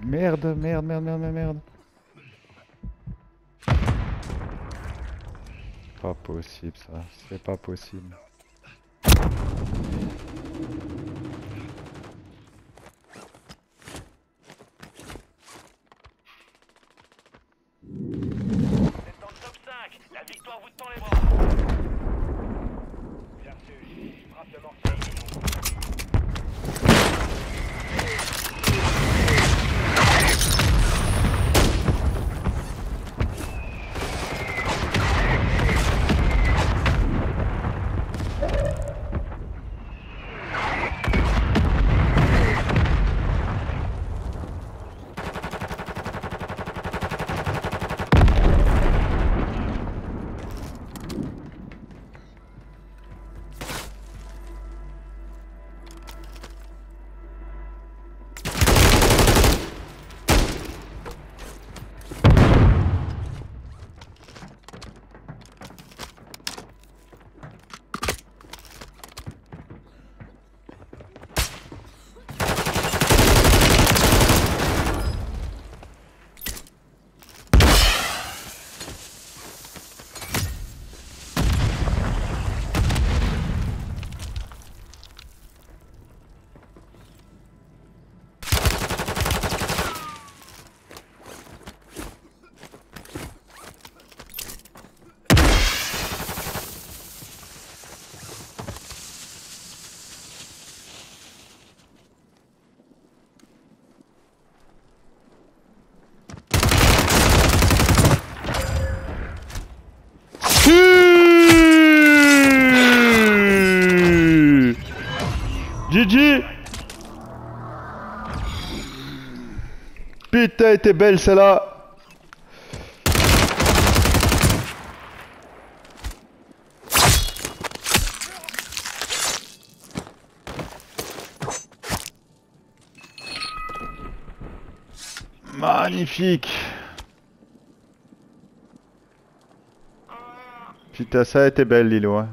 Merde, merde, merde, merde, merde, merde. Pas possible ça, c'est pas possible. Vous êtes dans le top 5. La victoire vous tend les bras. Bien reçu. Frappe de mortier. GG. Putain, elle était belle celle-là. Magnifique. Putain, ça a été belle, Lilo. Hein.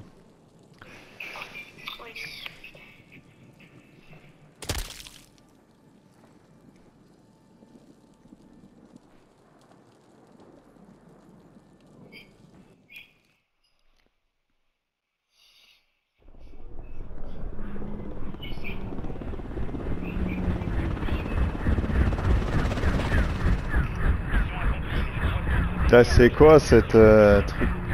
Ça, c'est quoi cette truc?